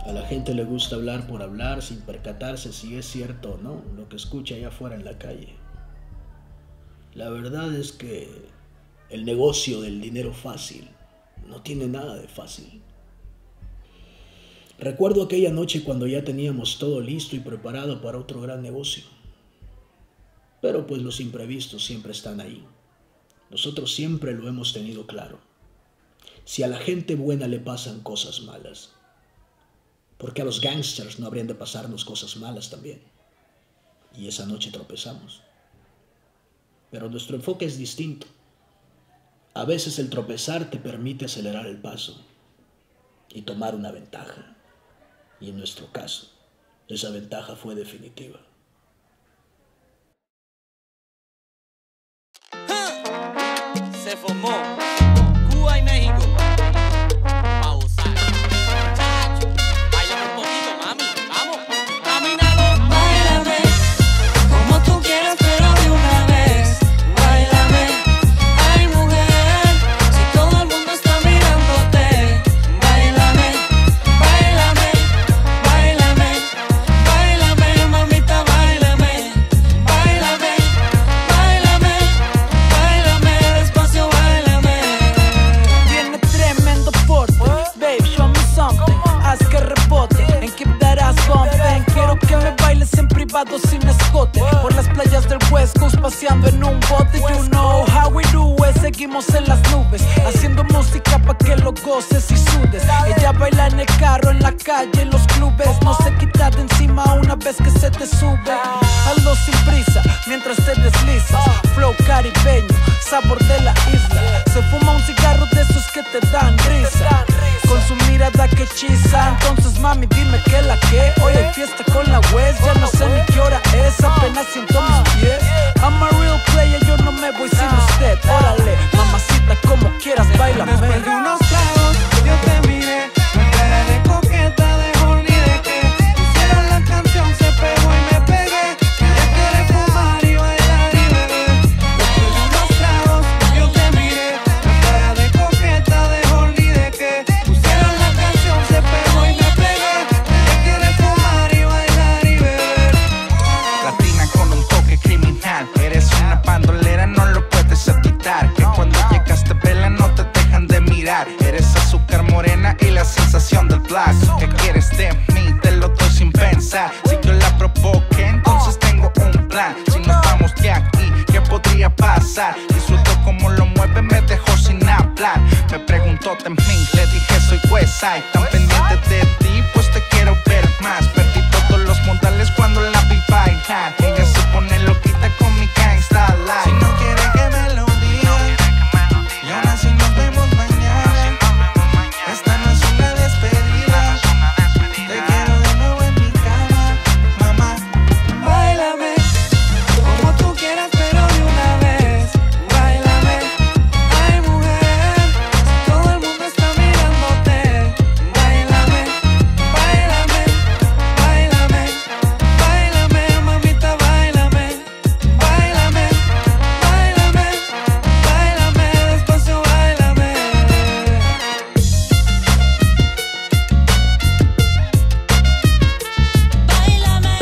A la gente le gusta hablar por hablar sin percatarse si es cierto o no lo que escucha allá afuera en la calle. La verdad es que el negocio del dinero fácil no tiene nada de fácil. Recuerdo aquella noche cuando ya teníamos todo listo y preparado para otro gran negocio. Pero pues los imprevistos siempre están ahí. Nosotros siempre lo hemos tenido claro. Si a la gente buena le pasan cosas malas, ¿por qué a los gangsters no habrían de pasarnos cosas malas también? Y esa noche tropezamos. Pero nuestro enfoque es distinto. A veces el tropezar te permite acelerar el paso y tomar una ventaja. Y en nuestro caso, esa ventaja fue definitiva. Se formó Cuba y México pa' gozar. Chacho, baila un poquito, mami, vamos. Caminamos, Báilame, como tú quieras, pero de una vez. Báilame, ay mujer, si todo el mundo está mirándote. Báilame, báilame, báilame, báilame, mamita, báilame. Báilame, báilame, báilame, despacio, báilame. Tiene tremendo porte, babe, show me something. Haz que rebote, and keep that ass bumping. Quiero que me bailes en privado sin escote, por las playas del West Coast paseando en un bote. You know how we do it, seguimos en las nubes, haciendo música pa' que lo goces y sudes. Ella baila en el carro, en la calle, en los clubes, no se quita de encima una vez que se te sube. Hazlo sin prisa, mientras te deslizas, flow caribeño, sabor de la isla. Se fuma un cigarro de esos que te dan risa, con su mirada que hechiza. Entonces mami dime que la que, hoy hay fiesta con la West. Ya no sé ni qué hora es, apenas siento mis pies. I'm a real player, yo no me voy sin usted. Órale, mamacita, como quieras, bailame. Después de unos tragos, yo te miré, con cara de coqueta, de horny, de que pusieron la canción, se pegó y me pegué. Ella quiere fumar y bailar y beber. Después de unos tragos, yo te miré, con cara de coqueta, de horny, de que pusieron la canción, se pegó y me pegué. Ella quiere fumar y bailar y beber. Latina con un toque criminal, eres una bandolera, no lo puedes quitar. Que cuando llegas te pelan, no te dejan de mirar. Eres azúcar morena y la sensación del black. ¿Qué quieres de mí? Te lo doy sin pensar. Si yo la provoqué, entonces tengo un plan. Si nos vamos de aquí, ¿qué podría pasar? Disfruto como lo mueve, me dejó sin hablar. Me preguntó de mí, le dije soy Westside. Tan pendiente de ti, pues te quiero ver más. Perdí todos los modales cuando la vi bailar. Ella se pone loquita con mi gangsta life. Si no quiere que me lo diga, y aún así nos vemos mañana. Esta no es una despedida, te quiero de nuevo en mi cama, mamá. Báilame, como tú quieras, pero de una vez. Báilame, ay mujer, si todo el mundo está mirándote. Báilame, báilame, báilame, báilame, mamita, báilame. Báilame, báilame, báilame, despacio, báilame. Báilame,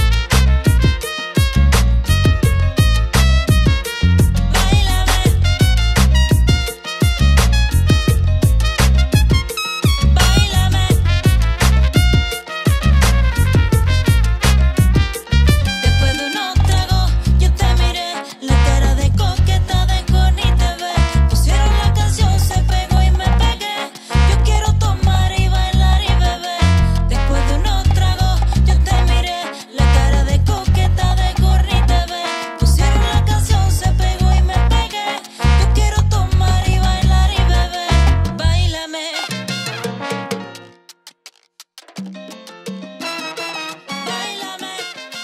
báilame, después de unos tragos yo te miré, la cara de coqueta de Connie TV. Pusieron la canción, se pegó y me pegué. Yo quiero tomar y bailar y beber. Después de unos tragos yo te miré, la cara de coqueta de Connie TV. Pusieron la canción, se pegó y me pegué. Yo quiero tomar y bailar y beber. Báilame, báilame.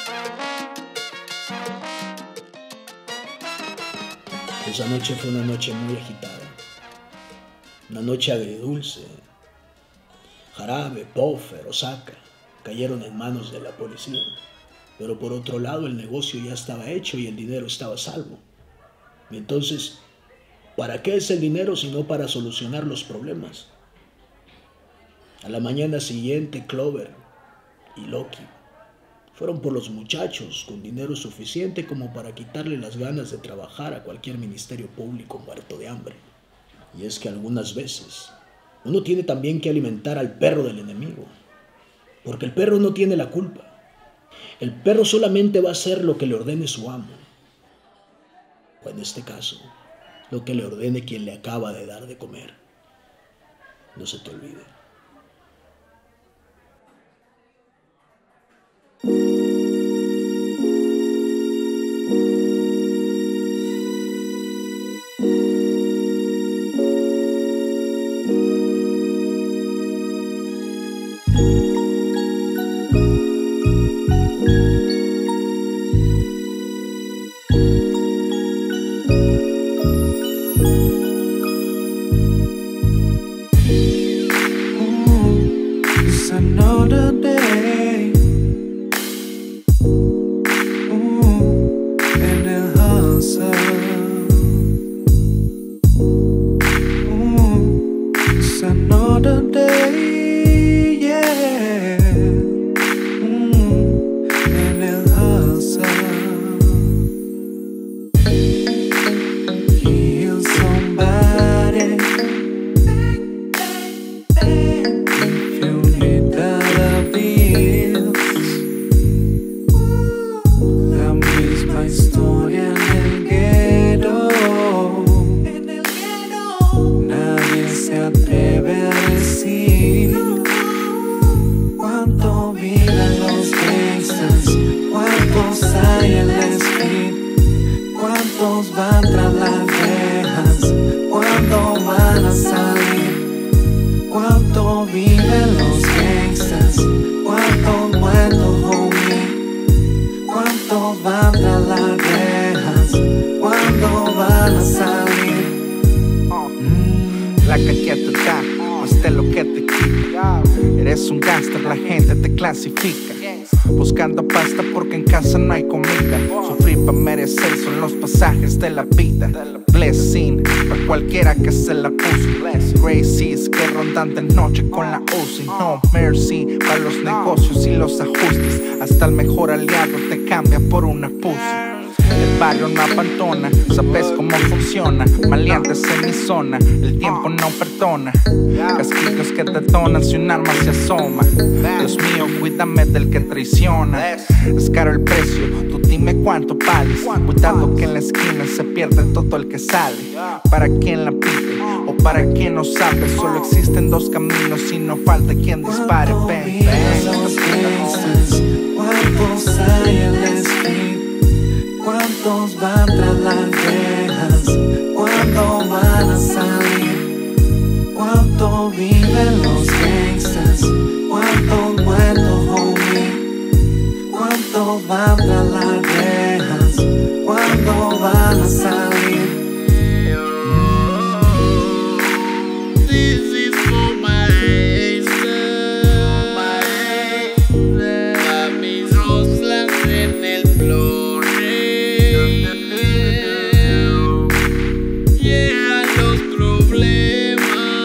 Esa noche fue una noche muy agitada. Una noche agridulce. Jarabe, Poffer, Osaka cayeron en manos de la policía. Pero por otro lado el negocio ya estaba hecho y el dinero estaba a salvo. Y entonces, ¿para qué es el dinero si no para solucionar los problemas? A la mañana siguiente, Clover y Loki fueron por los muchachos con dinero suficiente como para quitarle las ganas de trabajar a cualquier ministerio público muerto de hambre. Y es que algunas veces uno tiene también que alimentar al perro del enemigo, porque el perro no tiene la culpa. El perro solamente va a hacer lo que le ordene su amo, o en este caso, lo que le ordene quien le acaba de dar de comer. No se te olvide. It's another day. In the hustle. It's another day, yeah. In the hustle. Heal somebody. If you need dollar bills, la misma historia en el ghetto. Nadie se atreve a decir cuánto viven los gangsters, cuántos hay en la street, cuántos van tras las rejas, cuándo van a salir. Cuánto viven los gangsters, cuántos muertos, homie. Cuántos van tras las rejas, cuándo van a salir. La calle te da más de lo que te quita. Eres un gangster, la gente te clasifica. Buscando pasta porque en casa no hay comida. Sufrir para merecer son los pasajes de la vida. Blessing para cualquiera que se la puso. Gracies que rondan de noche con la Uzi. No mercy para los negocios y los ajustes. Hasta el mejor aliado te cambia por una pussy. El barrio no abandona, sabes cómo funciona. Maleantes en mi zona, el tiempo no perdona. Casquillos que detonan si un arma se asoma. Dios mío, cuídame del que traiciona. Es caro el precio, tú dime cuánto vales. Cuidado que en la esquina se pierde todo el que sale. Para quien la pide o para quien no sabe, solo existen dos caminos y no falta quien dispare. Ven, Los gangsters, cuántos hay en la street, cuántos van tras las rejas, cuándo van a salir. Cuánto viven los gangsters, cuántos muertos, homie. Cuántos van tras las rejas, cuándo van a salir. This is for my a mis roslas en el floreo. Llegan los problemas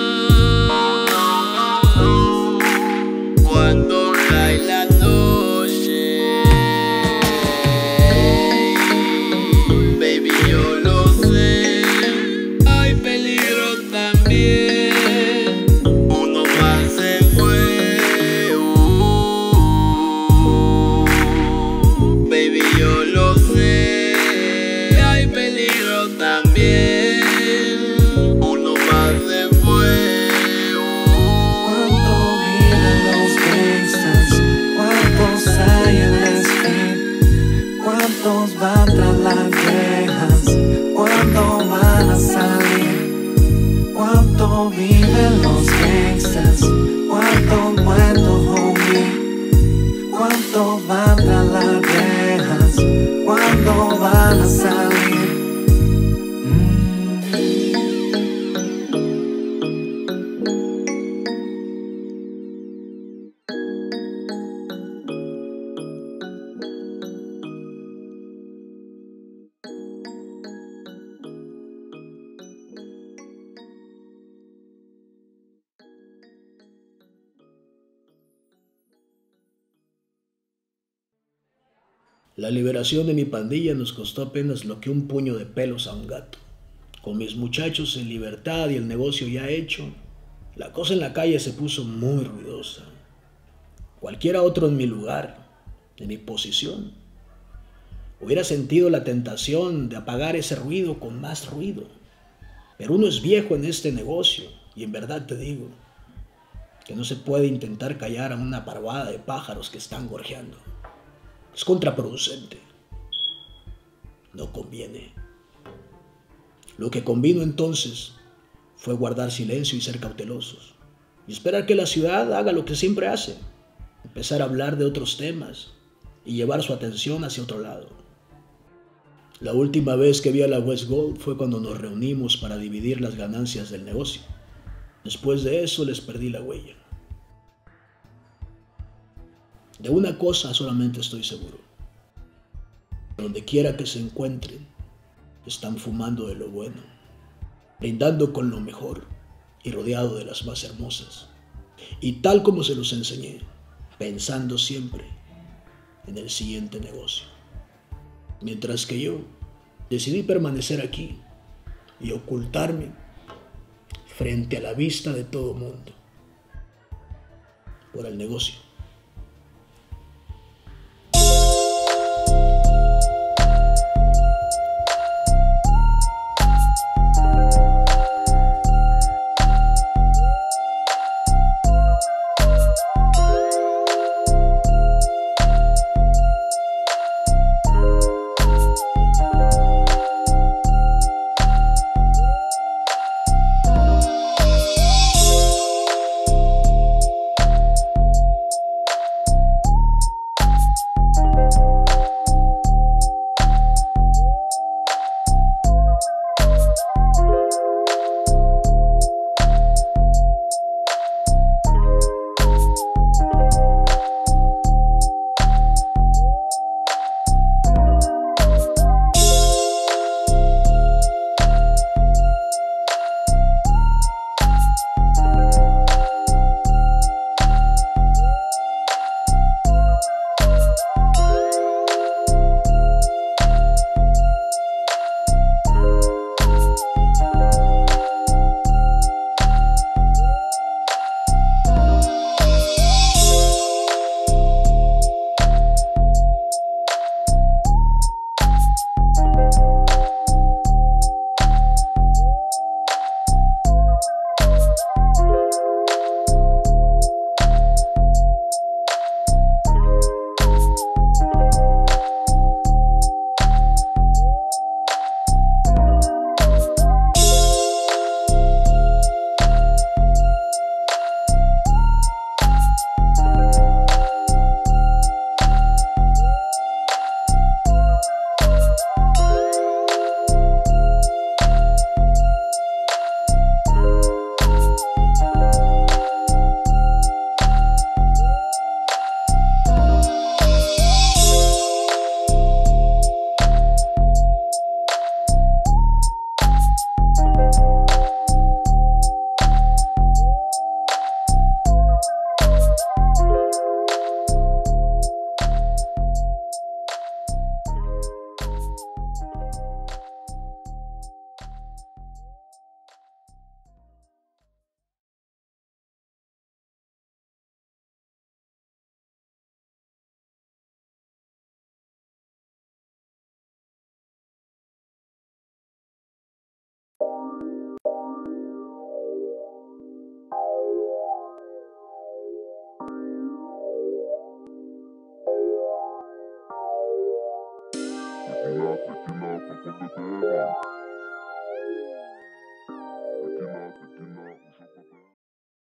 cuando cae la noche. Baby, yo lo sé, hay peligro también. Uno más se fue. Baby, yo lo sé, hay peligro también. Uno más se fue. Cuánto viven los gangsters, La liberación de mi pandilla nos costó apenas lo que un puño de pelos a un gato. Con mis muchachos en libertad y el negocio ya hecho, la cosa en la calle se puso muy ruidosa. Cualquiera otro en mi lugar, en mi posición, hubiera sentido la tentación de apagar ese ruido con más ruido. Pero uno es viejo en este negocio y en verdad te digo que no se puede intentar callar a una parvada de pájaros que están gorjeando. Es contraproducente. No conviene. Lo que convino entonces fue guardar silencio y ser cautelosos y esperar que la ciudad haga lo que siempre hace, empezar a hablar de otros temas y llevar su atención hacia otro lado. La última vez que vi a la West Gold fue cuando nos reunimos para dividir las ganancias del negocio. Después de eso les perdí la huella. De una cosa solamente estoy seguro. Donde quiera que se encuentren, están fumando de lo bueno, brindando con lo mejor y rodeado de las más hermosas. Y tal como se los enseñé, pensando siempre en el siguiente negocio. Mientras que yo decidí permanecer aquí y ocultarme frente a la vista de todo mundo por el negocio. Tequila, tequila, tequila, tequila.